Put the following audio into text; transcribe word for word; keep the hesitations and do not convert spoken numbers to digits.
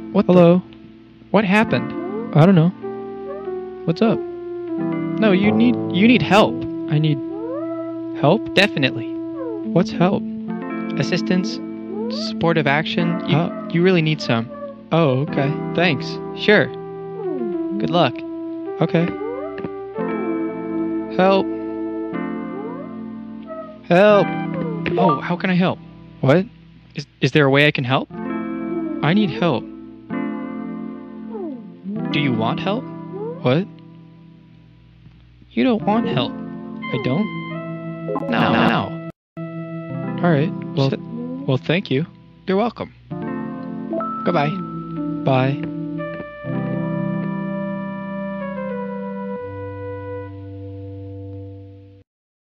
What the- Hello? What happened? I don't know. What's up? No, you need you need help. I need help? Definitely. What's help? Assistance, supportive action. You, Uh, you really need some. Oh, okay. Thanks. Sure. Good luck. Okay. Help. Help. Oh, how can I help? What? Is is there a way I can help? I need help. Do you want help? What? You don't want help. I don't? No, no. no. Alright. Well, So- well, thank you. You're welcome. Goodbye. Bye.